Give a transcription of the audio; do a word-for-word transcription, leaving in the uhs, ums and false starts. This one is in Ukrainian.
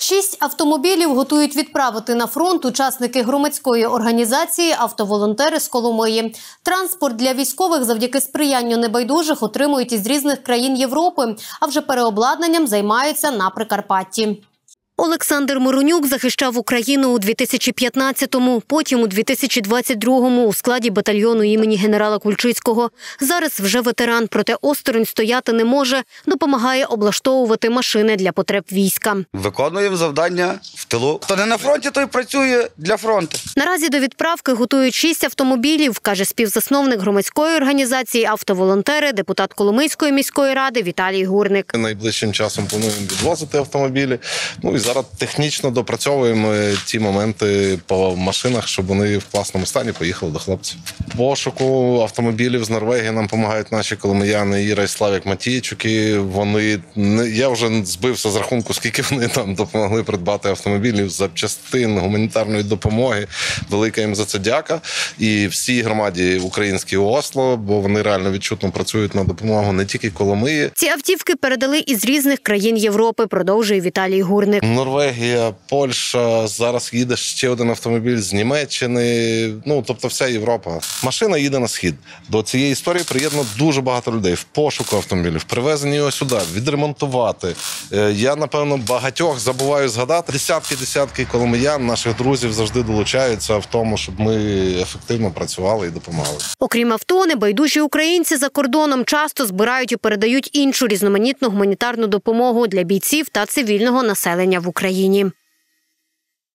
Шість автомобілів готують відправити на фронт учасники громадської організації «Автоволонтери» з Коломиї. Транспорт для військових завдяки сприянню небайдужих отримують із різних країн Європи, а вже переобладнанням займаються на Прикарпатті. Олександр Миронюк захищав Україну у дві тисячі п'ятнадцятому, потім у дві тисячі двадцять другому у складі батальйону імені генерала Кульчицького. Зараз вже ветеран, проте осторонь стояти не може, допомагає облаштовувати машини для потреб війська. Виконуємо завдання в тилу. Хто не на фронті, той працює для фронту. Наразі до відправки готують шість автомобілів, каже співзасновник громадської організації «Автоволонтери», депутат Коломийської міської ради Віталій Гурник. Найближчим часом плануємо відвозити автомобілі. Ну і зараз технічно допрацьовуємо ті моменти по машинах, щоб вони в класному стані поїхали до хлопців. В пошуку автомобілів з Норвегії нам допомагають наші коломияни Іра і Славік Матійчуки. Вони, я вже збився з рахунку, скільки вони там допомогли придбати автомобілів, запчастин, гуманітарної допомоги. Велика їм за це дяка. І всій громаді українській у Осло, бо вони реально відчутно працюють на допомогу не тільки Коломиї. Ці автівки передали із різних країн Європи, продовжує Віталій Гурник. Норвегія, Польща, зараз їде ще один автомобіль з Німеччини, ну, тобто вся Європа. Машина їде на схід. До цієї історії приєднано дуже багато людей в пошуку автомобілів, привезені його сюди, відремонтувати. Я, напевно, багатьох забуваю згадати. Десятки-десятки коломиян, наших друзів завжди долучаються в тому, щоб ми ефективно працювали і допомагали. Окрім авто, небайдужі українці за кордоном часто збирають і передають іншу різноманітну гуманітарну допомогу для бійців та цивільного населення в Україні.